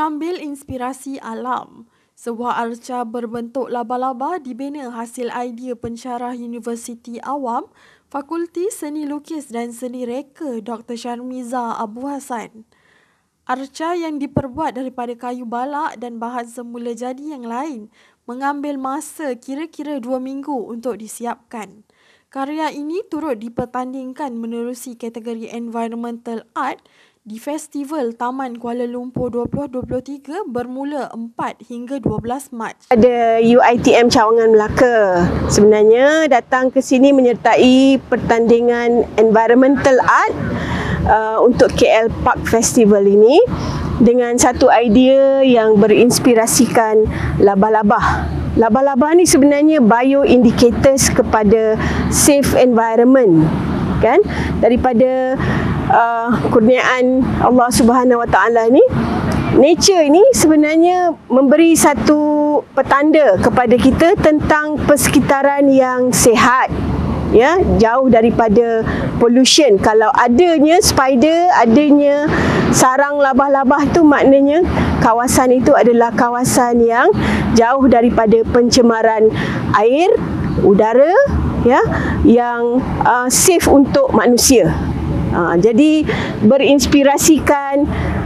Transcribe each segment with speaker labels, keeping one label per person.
Speaker 1: Mengambil inspirasi alam, sebuah arca berbentuk laba-laba dibina hasil idea pensyarah Universiti Awam, Fakulti Seni Lukis dan Seni Reka Dr. Sharmiza Abu Hassan. Arca yang diperbuat daripada kayu balak dan bahan semula jadi yang lain mengambil masa kira-kira 2 minggu untuk disiapkan. Karya ini turut dipertandingkan menerusi kategori Environmental Art di Festival Taman Kuala Lumpur 2023 bermula 4 hingga 12 Mac.
Speaker 2: Ada UiTM Cawangan Melaka sebenarnya datang ke sini menyertai pertandingan Environmental Art untuk KL Park Festival ini dengan satu idea yang berinspirasikan laba-laba. Laba-laba ni sebenarnya bioindicators kepada safe environment, kan? Daripada kurniaan Allah Subhanahu Wa Taala ni, nature ni sebenarnya memberi satu petanda kepada kita tentang persekitaran yang sihat, ya, jauh daripada pollution. Kalau adanya spider, adanya sarang labah-labah tu maknanya kawasan itu adalah kawasan yang jauh daripada pencemaran air, udara, ya, yang safe untuk manusia. Jadi berinspirasikan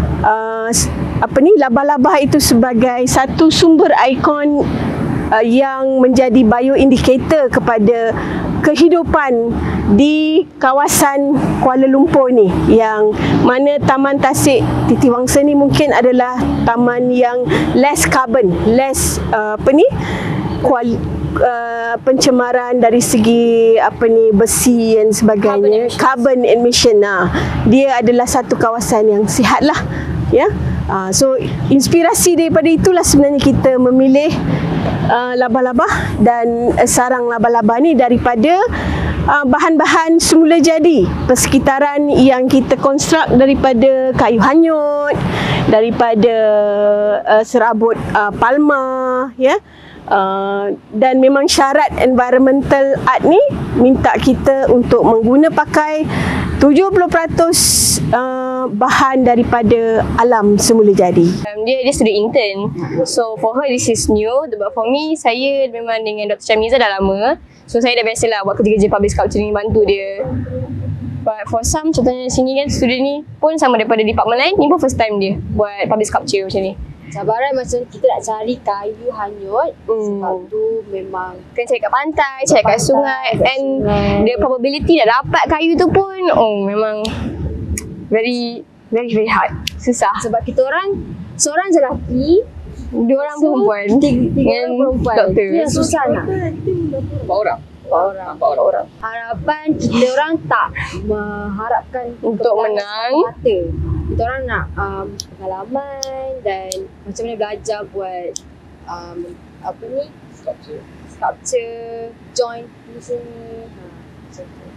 Speaker 2: laba-laba itu sebagai satu sumber ikon yang menjadi bioindikator kepada kehidupan di kawasan Kuala Lumpur ni, yang mana Taman Tasik Titiwangsa ni mungkin adalah taman yang less carbon, less pencemaran dari segi besi dan sebagainya, carbon emission. Dia adalah satu kawasan yang sihatlah, ya. So inspirasi daripada itulah sebenarnya kita memilih laba-laba dan sarang laba-laba ni daripada bahan-bahan semula jadi persekitaran yang kita konstruk daripada kayu hanyut, daripada serabut palma, ya. Dan memang syarat environmental art ni minta kita untuk pakai 70% bahan daripada alam semula jadi.
Speaker 3: Dia sudah intern. So for her this is new, but for me saya memang dengan Dr. Sharmiza dah lama. So saya dah biasalah buat kerja-kerja public sculpture ni, bantu dia. But for some, contohnya sini kan student ni pun sama daripada department lain, ni pun first time dia buat public sculpture macam ni.
Speaker 4: Cabaran macam kita nak cari kayu hanyut, sebab tu memang
Speaker 3: kena cari kat pantai, cari kat sungai, and the probability nak dapat kayu tu pun memang very hard, susah.
Speaker 4: Sebab kita orang seorang je lelaki,
Speaker 3: 2 orang perempuan
Speaker 4: dengan perempuan.
Speaker 3: Doktor.
Speaker 4: Itu yang susah nak.
Speaker 3: 4 orang.
Speaker 4: Harapan kita orang tak mengharapkan
Speaker 3: untuk menang.
Speaker 4: Kita orang nak pengalaman dan macam mana belajar buat sculpture, joint di sini. Macam tu.